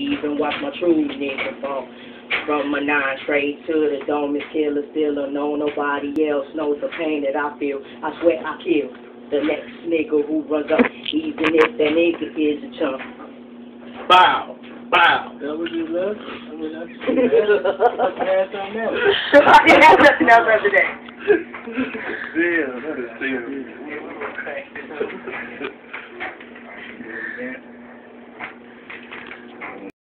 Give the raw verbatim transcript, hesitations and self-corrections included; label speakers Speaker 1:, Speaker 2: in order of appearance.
Speaker 1: even watch my true nigga fall. From my nine straight to the dome is killer, still unknown. Nobody else knows the pain that I feel. I swear I kill the next nigga who runs up, even if that nigga is a chump. Bow, bow.
Speaker 2: That was your love? I mean, that's something else.
Speaker 1: I didn't have nothing else after that.
Speaker 2: Damn, that is serious.